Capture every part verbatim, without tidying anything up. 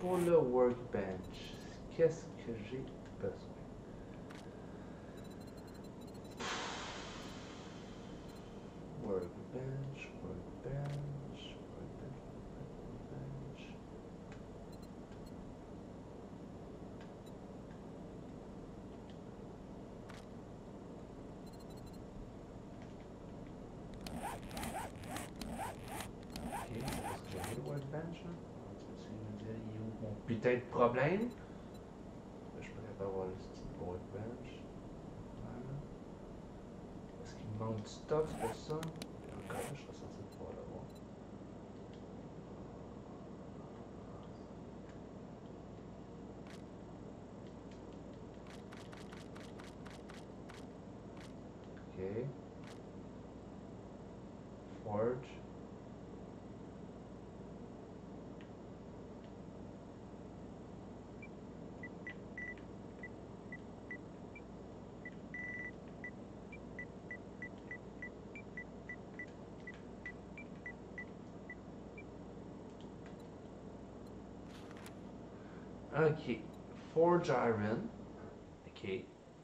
pour le workbench, qu'est-ce que j'ai besoin? Workbench, workbench, workbench, workbench. Ok, est-ce que j'ai le workbench là? Tu me dire, il est où mon putain de problème? Je pourrais pas avoir le petit workbench. Voilà. Est-ce qu'il me manque du stuff pour ça? Et encore là, je serais censé pouvoir l'avoir. Ok. Forge. Ok. Forge iron. Ok.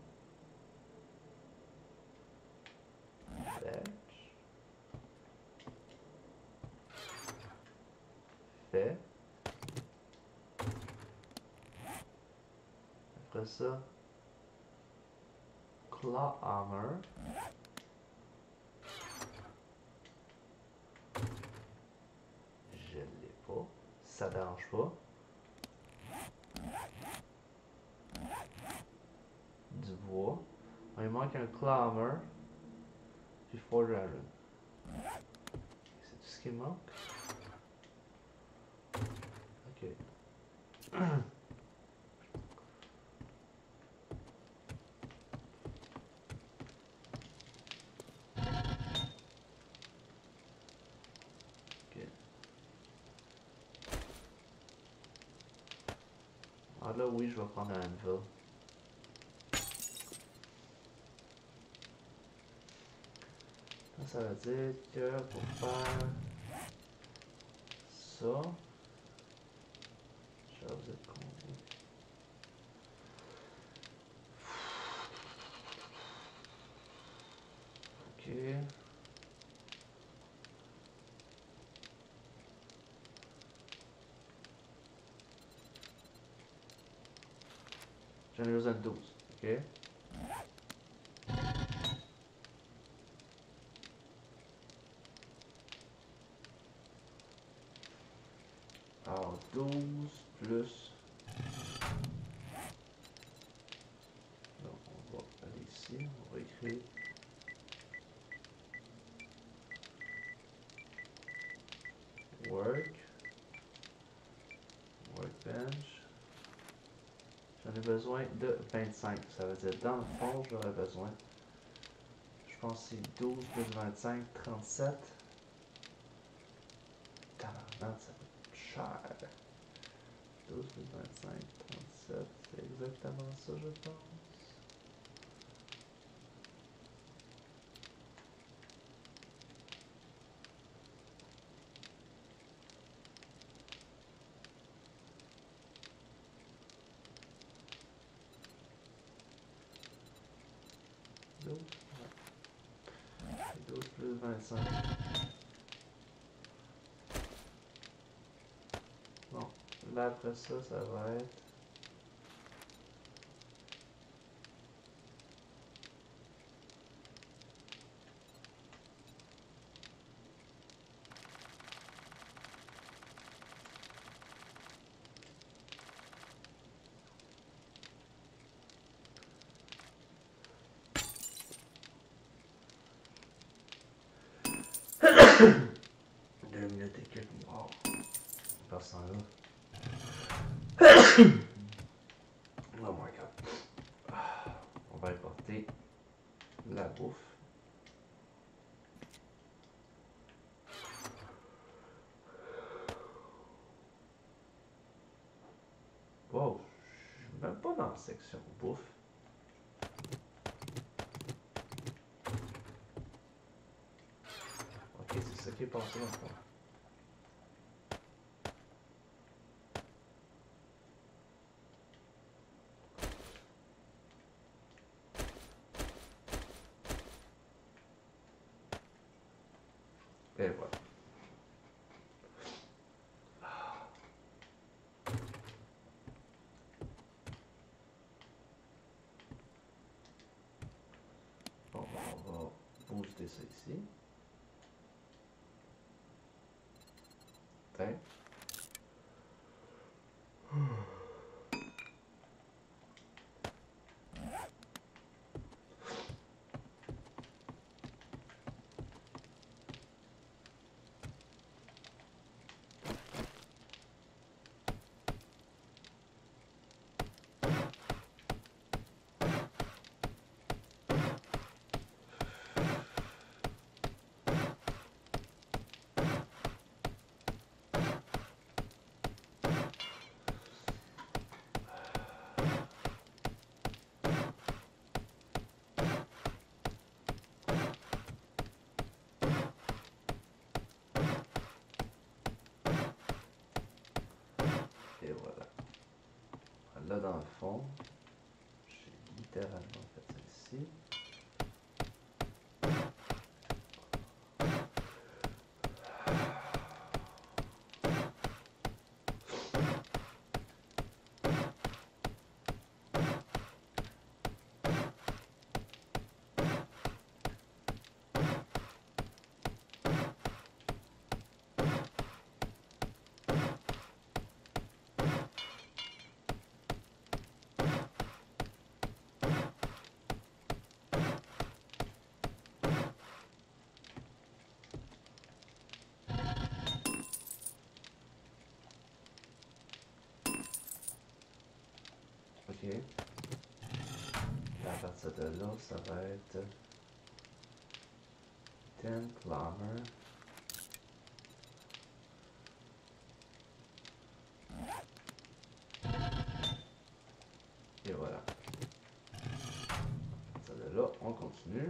Fetch. Fait. Après ça. Claw hammer. Je l'ai pas. Ça dérange pas. Du bois. Il manque un claw hammer. Puis forge iron. C'est tout ce qui me manque. Ok. Ok. Ah là oui, je vais prendre un anvil. Ça veut dire que pour faire ça, je vais vous être combien? Ok. J'en ai besoin de douze. Ok. Alors douze plus. Donc on va aller ici. On va écrire. Work. Workbench. J'en ai besoin de vingt-cinq. Ça veut dire dans le fond, j'aurais besoin. Je pense que c'est douze plus vingt-cinq, trente-sept. Tabarnak, ça coûte cher. douze plus vingt-cinq, trente-sept. C'est exactement ça, je pense. douze, ouais. douze plus vingt-cinq. Bon, là après ça, ça va être. Deux minutes et quelques. Wow. Personne là. Oh my god. On va importer la bouffe. Wow, je suis même pas dans la section bouffe. Ok, c'est ça qui est passé dans le fond. Et voilà. Bon, on va booster ça ici. Peut-être. Et voilà. Là, dans le fond, j'ai littéralement fait ça ici. Ok. À partir de là, ça va être ten plumber. Et voilà. À partir de là, on continue.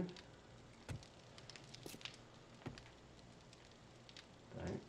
Tiens.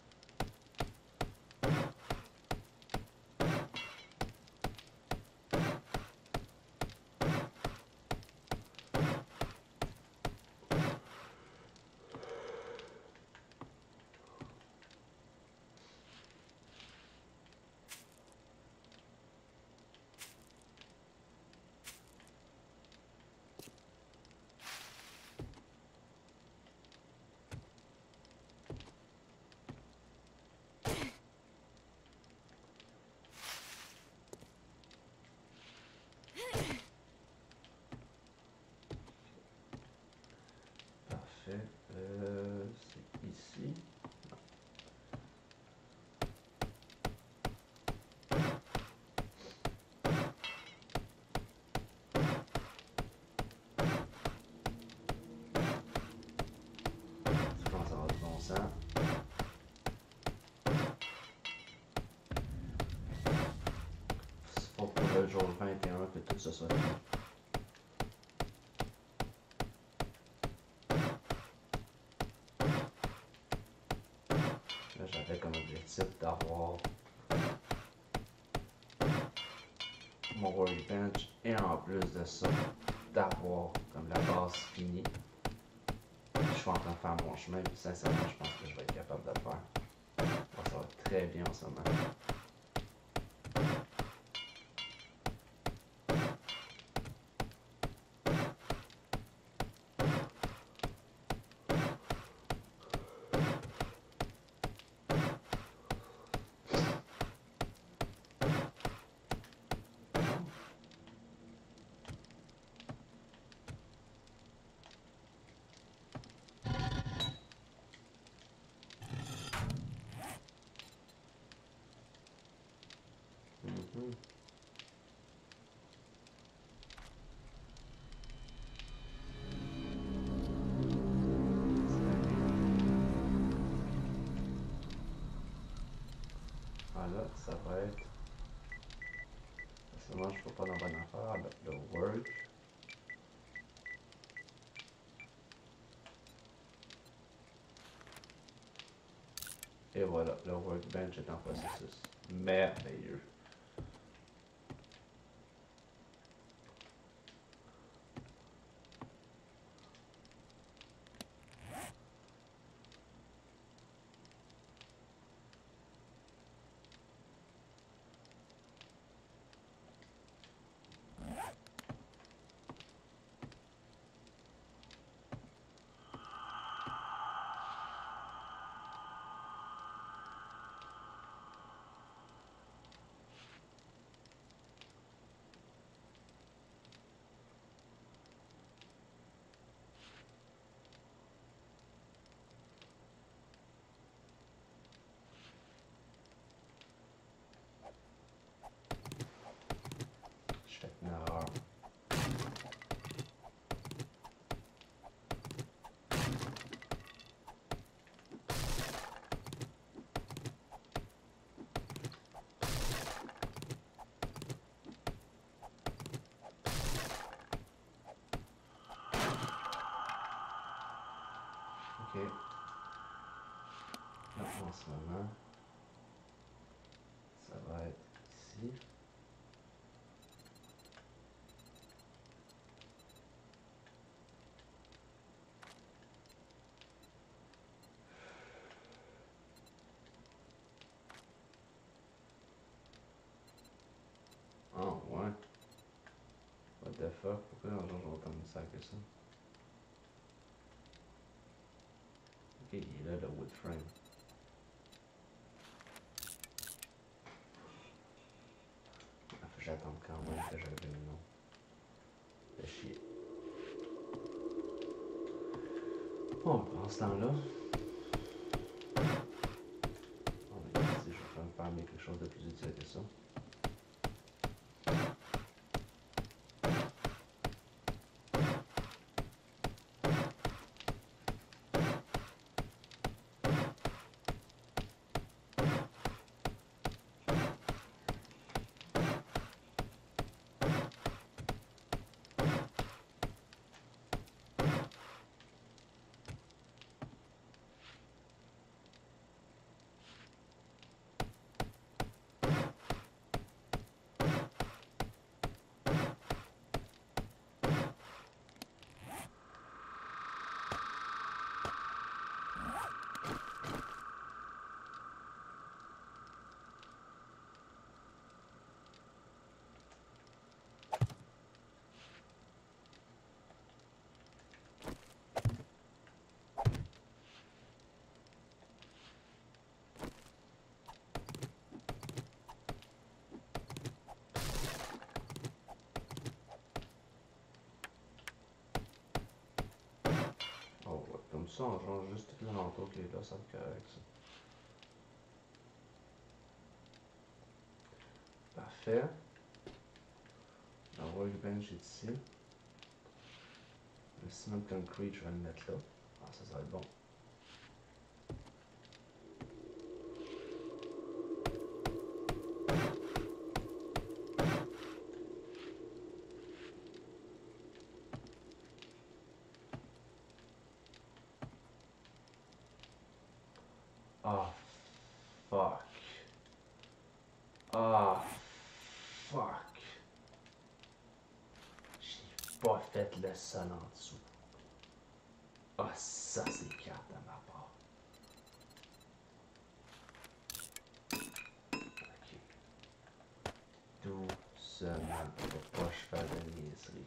Parfait. Euh, c'est ici. Je pense que ça va du bon sens. C'est pas pour le jour vingt et un que tout ça soit fait. Là, j'avais comme objectif d'avoir mon workbench et en plus de ça, d'avoir comme la base finie. Je suis en train de faire mon chemin, puis sincèrement, je pense que je vais être capable de le faire. Bon, ça va très bien en ce moment. Mhm. Voilà, ça va être. Seulement, je ne peux pas dans bonne affaire. Le, le work. Et voilà, le workbench est en processus. Merveilleux. moment. Ça va être ici. Oh ouais. What the fuck? Pourquoi on change autant de ça que ça? Ok, il est là le wood frame. Ah, faut que j'attende quand même que j'avais le nom. De chier. Bon, pendant ce temps-là, on va dire si je vais me faire quelque chose de plus utile que ça. Oh, ouais. Comme ça, on change juste tout l'entour qui est là, ça va être correct ça. Parfait. Le workbench est ici. Le cement concrete, je vais le mettre là. Ah, ça, ça va être bon. Ah, fuck. Ah, fuck. J'ai pas fait le sol en dessous. Ah, ça, c'est carte à ma part. Ok. Doucement, faut pas que je fasse de niaiserie.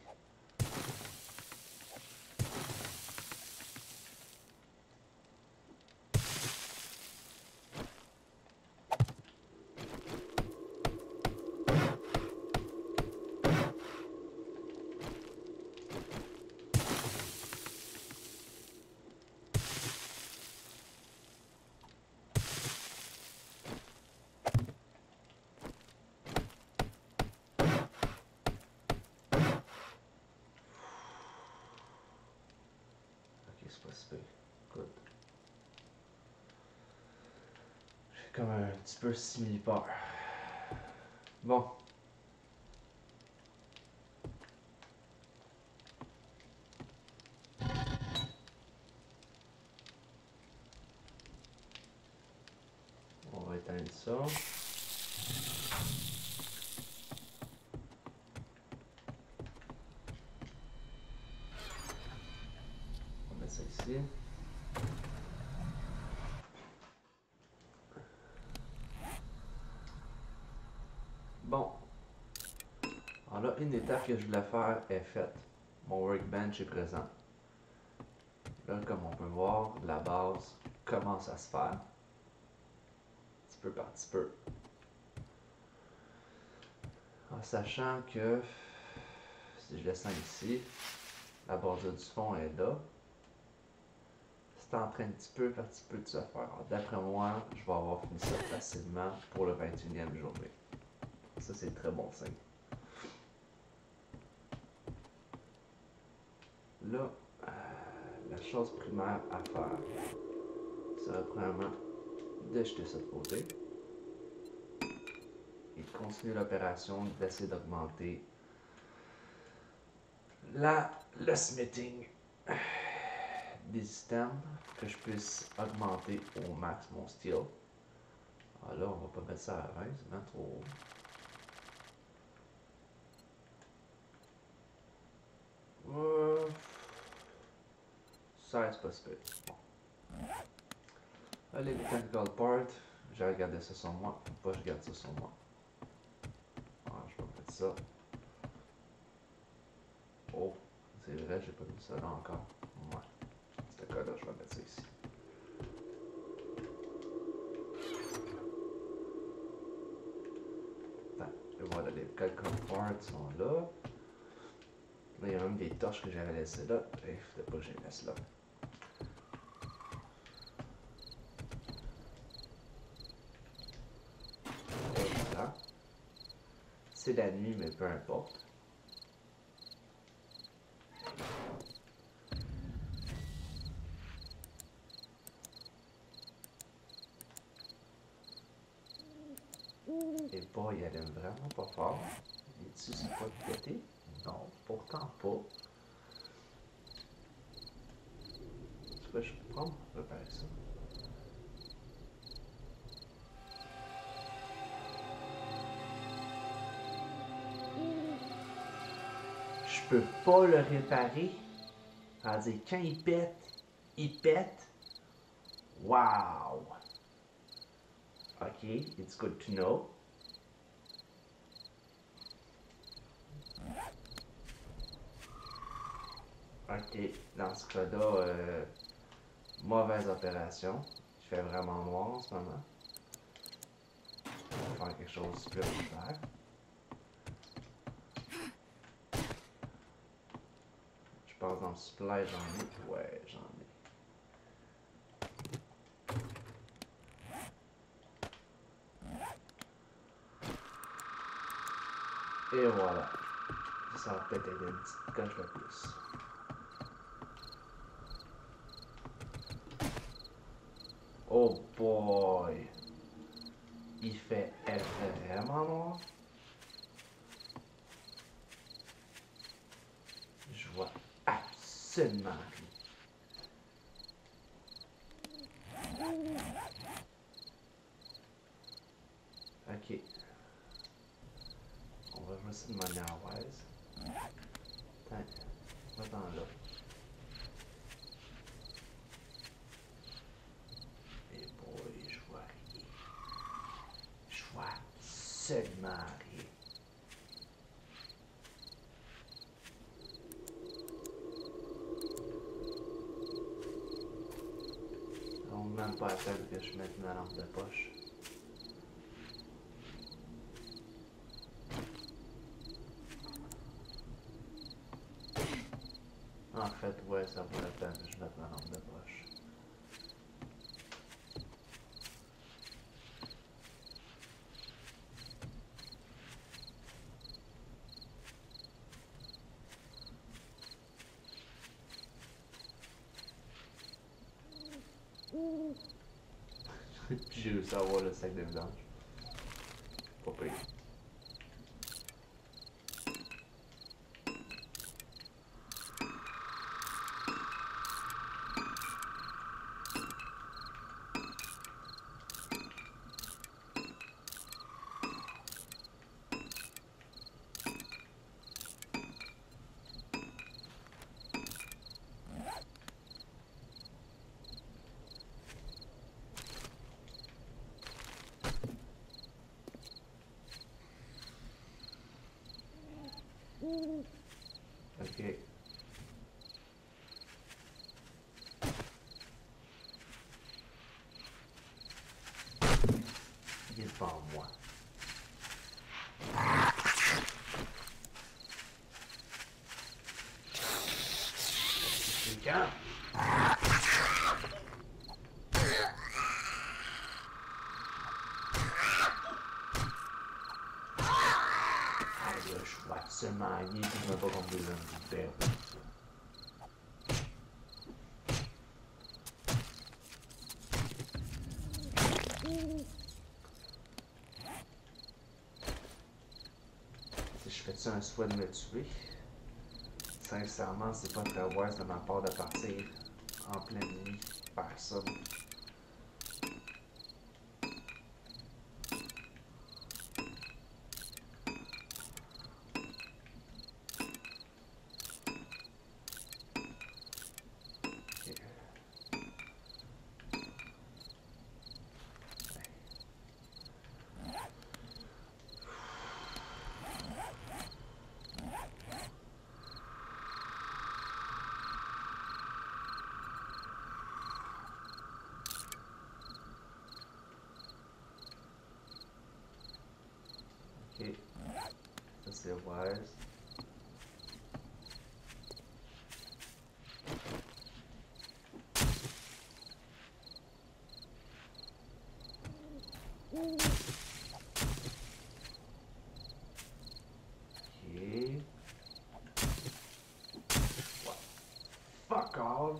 Ok, c'est pas si pire. Good. J'ai comme un petit peu simili-peur. Bon. On va éteindre ça. On va mettre ça ici. Bon. Alors là, une étape que je voulais faire est faite. Mon workbench est présent. Là, comme on peut voir, la base commence à se faire. Petit peu par petit peu. En sachant que si je descends ici, la bordure du fond est là. C'est en train de petit peu par petit peu de se faire. D'après moi, je vais avoir fini ça facilement pour le vingt et unième journée. Ça, c'est très bon signe. Là, euh, la chose primaire à faire serait premièrement de jeter ça de côté et de continuer l'opération d'essayer d'augmenter la, le smithing des items, que je puisse augmenter au max mon steel. Ah là, on va pas mettre ça à vingt, c'est même trop haut. Euh, seize, pas super. Bon. Allez, les technical part, j'ai regardé ça sur moi. Faut pas que je garde ça sur moi. Ah, je vais mettre ça. Oh, c'est vrai, j'ai pas mis ça là encore. Ouais. Ce cas-là, je vais mettre ça ici. Attends, et voilà, les technical parts sont là. Là, il y a même des torches que j'avais laissées là. Et il faudrait pas que je les laisse là. Et voilà. C'est la nuit, mais peu importe. Et bah, il allait vraiment pas fort. Et tu sais pas de péter? Non, pourtant pas. Tu vois, je peux prendre, préparer ça. Je peux pas le réparer. C'est-à-dire, quand il pète, il pète. Wow! Ok, it's good to know. Ok, dans ce cas-là, euh, mauvaise opération. Il fait vraiment noir en ce moment. On va faire quelque chose de supplémentaire. Je pense dans le supply, j'en ai. Ouais, j'en ai. Et voilà. Ça va peut-être aider une petite coche de plus. Oh boy! Il fait vraiment noir. Je vois absolument rien. Ok. On va jouer ça de manière wise. Attends, va-t'en là. Et boy, je vois rien. Je vois absolument rien. On ne même pas à peine que je mette ma lampe de poche. En fait, ouais, ça vaut la peine que je mette ma lampe de poche. Puis j'ai réussi à avoir le sac de vidange. Pas pire. Ok. Il est devant moi. C'est quand? Je vois absolument rien, puis je me bats contre des hommes de perdre. Si je fais-tu un souhait de me tuer? Sincèrement, c'est pas très wise de ma part de partir en pleine nuit faire ça. c'est wise. Ok. What? Fuck off.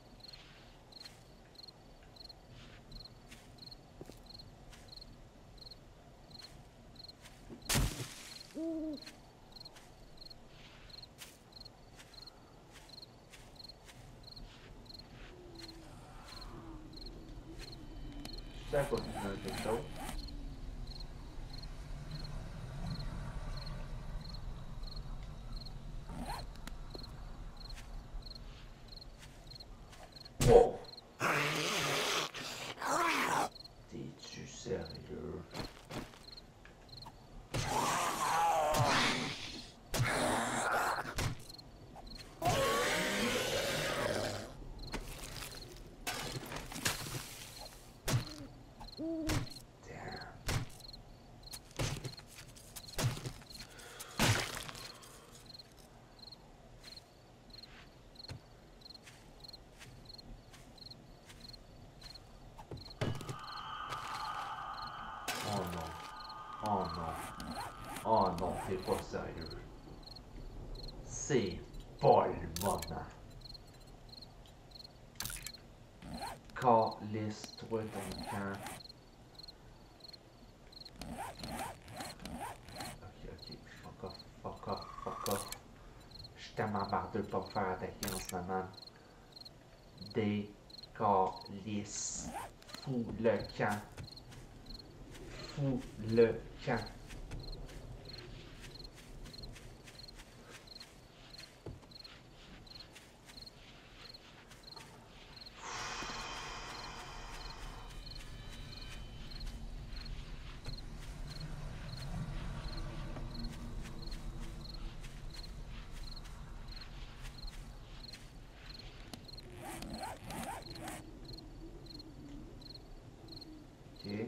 Je sais pas si c'est quelque chose. Oh! T'es-tu sérieux? Oh non. Oh non. Oh non, t'es pas sérieux. C'est pas le moment. Calisse-toi ton camp. Ok, ok. Fuck off, fuck off, fuck off. Je suis tellement bardeux pour me faire attaquer en ce moment. Décalisse. Fous le camp. Fous le camp. Ok.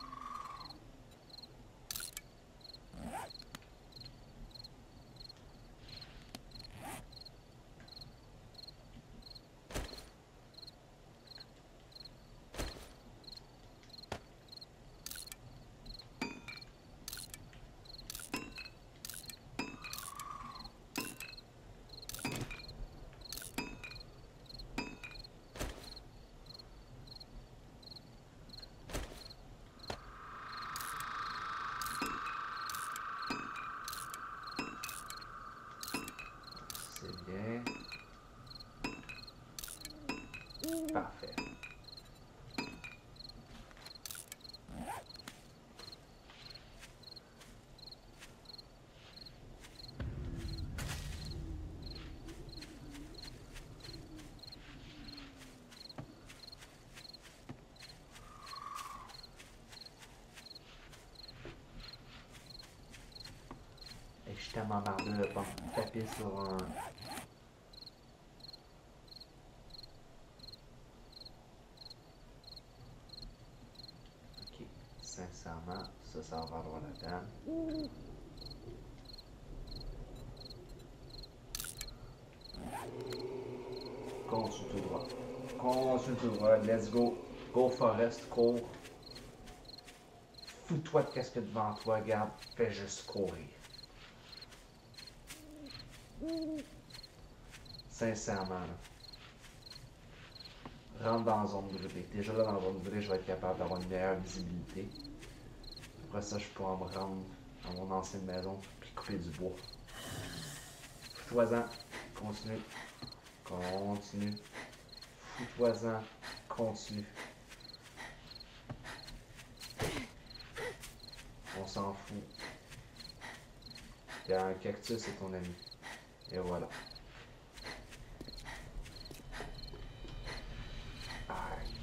C'est bien. Parfait. Et je suis tellement bardeux de pas me taper sur un... Ok. Sincèrement, ça, ça va valoir la peine. Continue tout droit. Continue tout droit. Let's go. Go Forest, cours. Fous-toi de qu'est-ce que devant toi, regarde. Fais juste courir. Sincèrement, là. Rentre dans la zone brûlée. Déjà là, dans la zone brûlée, je vais être capable d'avoir une meilleure visibilité. Après ça, je pourrai me rendre à mon ancienne maison puis couper du bois. Fous-toi-en. Continue. Continue. Fous-toi-en. Continue. On s'en fout. Il y a un cactus, c'est ton ami. Et voilà. Aïe.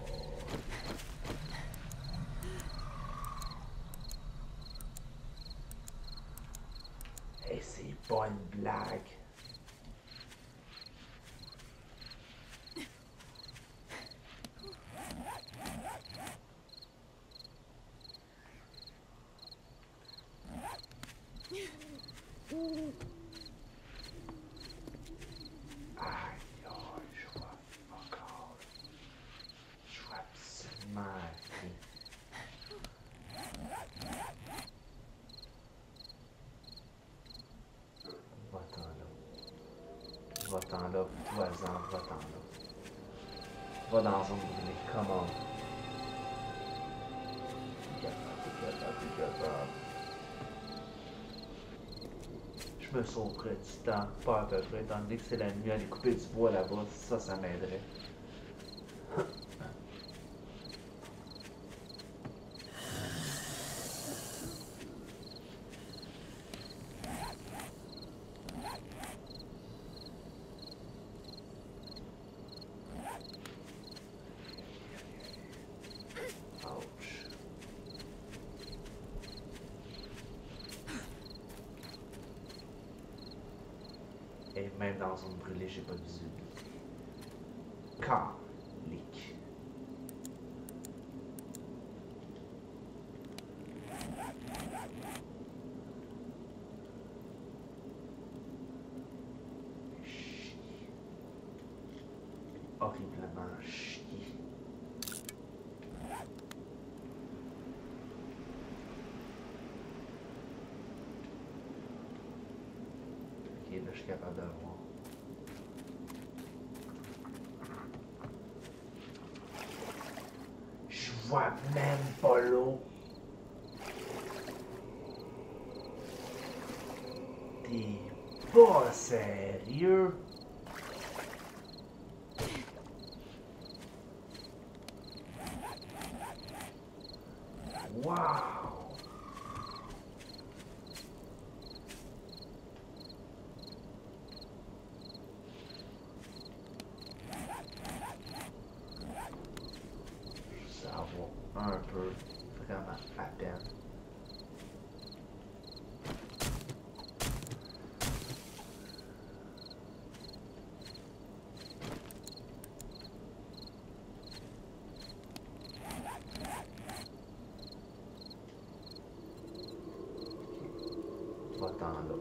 Et c'est pas une blague. va-t'en là, toi-en, va-t'en là. Va dans la zone brûlée, come on. T'es capable, t'es capable, t'es capable. Je me sauverais du temps, pas à peu près, étant donné que c'est la nuit, aller couper du bois là-bas, ça, ça m'aiderait. Et même dans une brûlée, j'ai pas de visibilité. Calique. Chier. Horriblement chier. Ok, là je suis capable de le voir. Je vois même pas l'eau. T'es pas sérieux? Wow! Ça va un peu, vraiment à peine. Va-t'en là.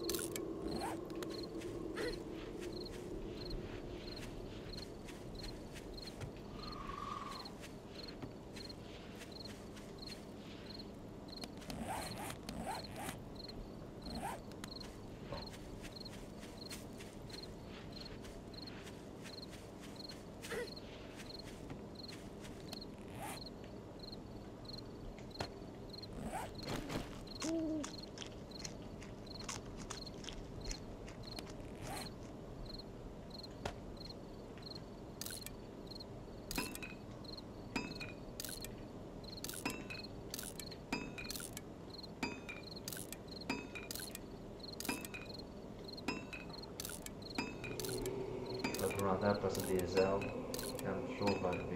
Je vais rentrer à passer des herbes. Quand le jour va arriver.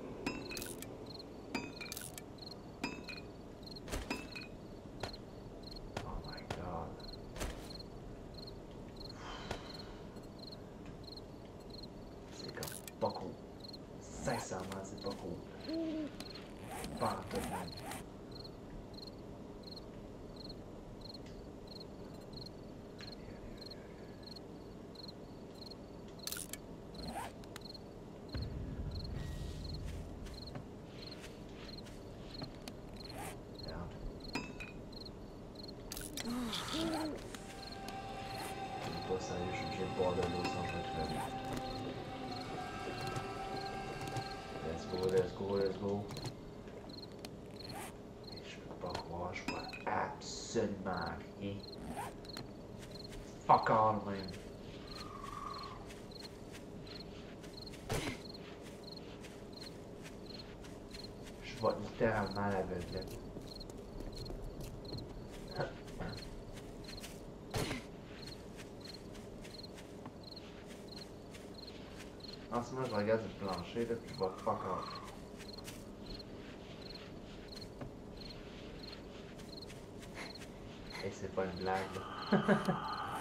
Oh my god. C'est comme pas cool. Sincèrement, c'est pas cool. Pas en tout même. Pas sérieux, je suis obligé de boire de l'eau sans je vais crever. Let's go, let's go, let's go. Et je peux pas croire, je vois absolument rien. Fuck all, man. Je vois littéralement la vedette. En ce moment, je regarde le plancher, là, puis je vois fuck all. Et c'est pas une blague, là.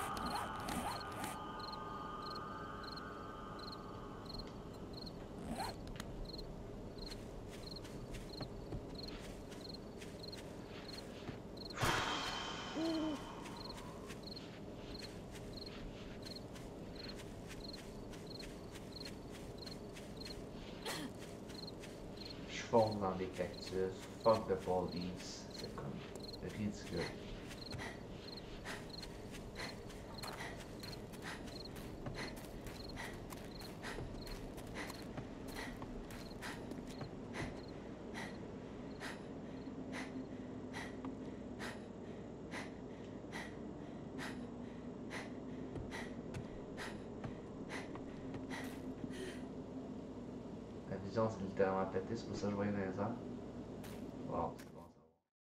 Je fonce dans des cactus, fuck the police, c'est comme ridicule. La vision, c'est littéralement pété, c'est pour ça que je voyais dans les airs. Wow.